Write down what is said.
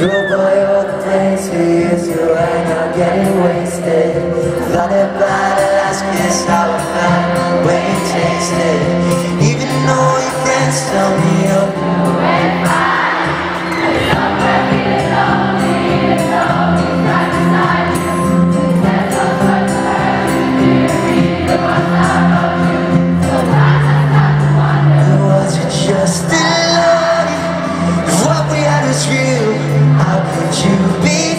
Drove by all the places we used to hang out, getting wasted. Blinded by the last kiss I would find when you tasted. Even though your friends tell me you're doing fine, I love when feeling lonely, even though you're right beside you. There's no such thing as theory, the ones I love you. Sometimes I start to wonder, was it just in love? If what we had was real, how could you be